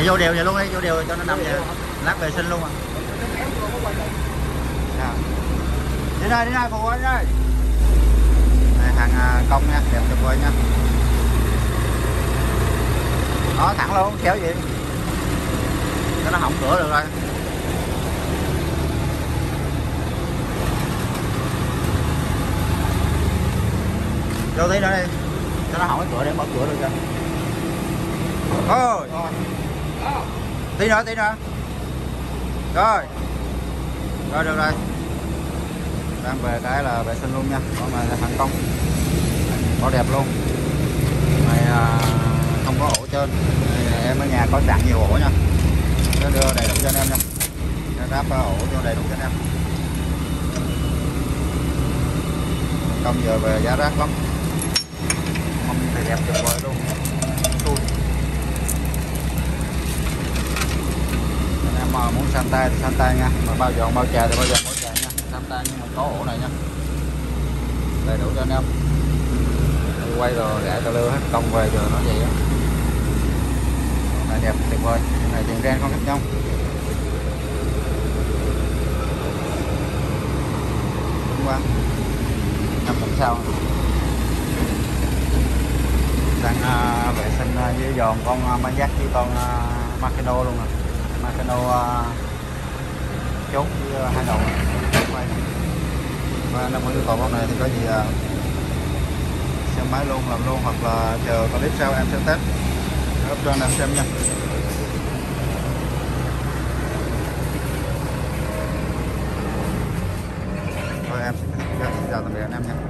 vô đều vậy luôn đi, vô đều cho nó nằm vậy, lát vệ sinh luôn à. Đi đây phụ ơi, đi đây. Này, hàng công nha, đẹp tuyệt vời nha. Đó, thẳng luôn, kéo gì cho nó hỏng cửa được rồi. Vô tí nữa đi cho nó hỏng cái cửa để mở cửa được cho. Thôi tí nữa rồi được rồi, đang về cái là vệ sinh luôn nha. Con này là thành công, có đẹp luôn này, không có ổ trên. Em ở nhà có sẵn nhiều ổ nha, nó đưa đầy đủ cho anh em nha, nó ráp ổ cho đầy đủ cho anh em. Công giờ về giá rác lắm, mâm thì đẹp tuyệt vời luôn. Anh em mà muốn san tay thì san tay nha, mà bao dọn bao trà thì bao dọn bao trà nha, san tay nhưng mà có ổ này nha, đầy đủ cho anh em. Quay rồi gãi tà lưa hết công về giờ nó vậy á. Này đẹp tuyệt vời, này tiền ren không khác nhau. Đúng quá 5 tầm sau đang vệ sinh với giòn con bán giác với con Makino luôn nè. Makino chốt với hai đầu và năm yêu cầu con này thì có gì xem máy luôn làm luôn, hoặc là chờ clip sau em sẽ test up cho anh em xem nha. Thôi em xin chào tạm biệt anh em nha.